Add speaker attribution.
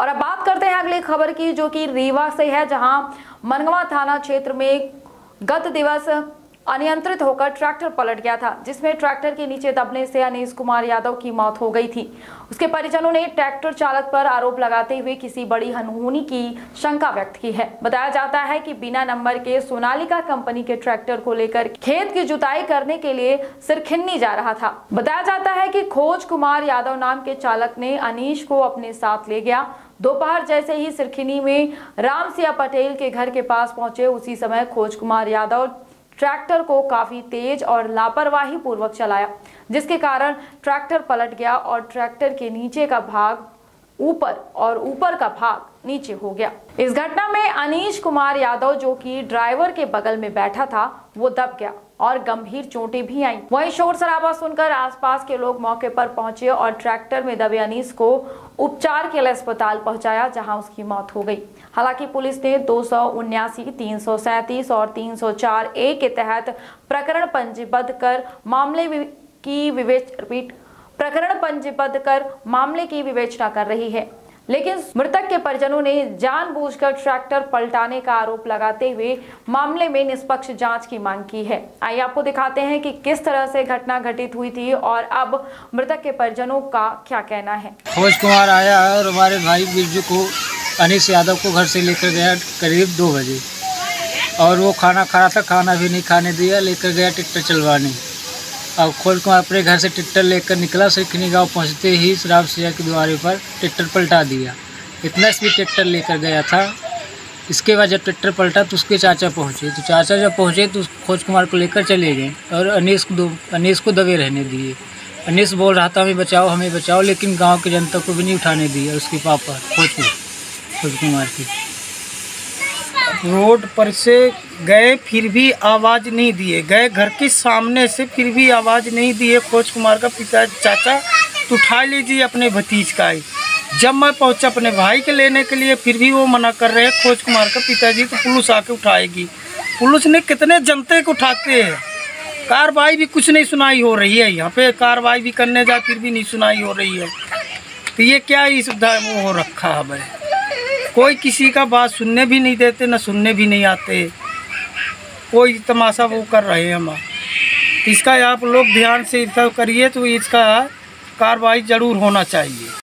Speaker 1: और अब बात करते हैं अगली खबर की, जो कि रीवा से है, जहां मनगवा थाना क्षेत्र में गत दिवस अनियंत्रित होकर ट्रैक्टर पलट गया था, जिसमें ट्रैक्टर के नीचे दबने से अनीश कुमार यादव की मौत हो गई थी। उसके परिजनों ने ट्रैक्टर चालक पर आरोप लगाते हुए किसी बड़ी अनहोनी की शंका व्यक्त की है। बताया जाता है कि बिना नंबर के सोनालिका कंपनी के ट्रैक्टर को लेकर खेत की जुताई करने के लिए सिरखिन्नी जा रहा था। बताया जाता है कि खोज कुमार यादव नाम के चालक ने अनीश को अपने साथ ले गया। दोपहर जैसे ही सिरखिन्नी में रामसिया पटेल के घर के पास पहुंचे, उसी समय खोज कुमार यादव ट्रैक्टर को काफी तेज और लापरवाही पूर्वक चलाया, जिसके कारण ट्रैक्टर पलट गया और ट्रैक्टर के नीचे का भाग ऊपर और ऊपर का भाग नीचे हो गया। इस घटना में अनीश कुमार यादव, जो कि ड्राइवर के बगल में बैठा था, वो दब गया और गंभीर चोटें भी आईं। वहीं शोर शराबा सुनकर आसपास के लोग मौके पर पहुंचे और ट्रैक्टर में दबे अनीश को उपचार के लिए अस्पताल पहुंचाया, जहां उसकी मौत हो गई। हालांकि पुलिस ने 279, 337 और 304A के तहत प्रकरण पंजीबद्ध कर मामले की विवेचना कर रही है। लेकिन मृतक के परिजनों ने जानबूझकर ट्रैक्टर पलटाने का आरोप लगाते हुए मामले में निष्पक्ष जांच की मांग की है। आइए आपको दिखाते हैं कि किस तरह से घटना घटित हुई थी और अब मृतक के परिजनों का क्या कहना है।
Speaker 2: खोज कुमार आया और हमारे भाई बिरजू को, अनीश यादव को घर से लेकर गया करीब 2 बजे, और वो खाना खा रहा था, खाना भी नहीं खाने दिया, लेकर गया ट्रैक्टर चलवाने। अब खोज कुमार अपने घर से ट्रैक्टर लेकर निकला, सिरखिन्नी गाँव पहुँचते ही रामसिया के द्वारे पर ट्रैक्टर पलटा दिया। इतना स्पीड ट्रैक्टर लेकर गया था। इसके बाद जब ट्रैक्टर पलटा तो उसके चाचा पहुँचे, तो चाचा जब पहुँचे तो खोज कुमार को लेकर चले गए और अनीश को दबे रहने दिए। अनीश बोल रहा था हमें बचाओ, लेकिन गाँव की जनता को भी नहीं उठाने दिया। उसके पापा खोज कुमार की
Speaker 3: रोड पर से गए, फिर भी आवाज़ नहीं दिए, गए घर के सामने से, फिर भी आवाज़ नहीं दिए। खोज कुमार का पिता चाचा तो उठा लीजिए अपने भतीज का ही। जब मैं पहुंचा अपने भाई के लेने के लिए, फिर भी वो मना कर रहे हैं खोज कुमार का पिताजी, तो पुलिस आके उठाएगी। पुलिस ने कितने जनता को उठाते हैं, कार्रवाई भी कुछ नहीं सुनाई हो रही है। यहाँ पे कार्रवाई भी करने जाए फिर भी नहीं सुनाई हो रही है। तो ये क्या इस वो हो रखा है भाई, कोई किसी का बात सुनने भी नहीं देते, न सुनने भी नहीं आते, कोई तमाशा वो कर रहे हैं हम। इसका आप लोग ध्यान से करिए तो इसका कार्रवाई ज़रूर होना चाहिए।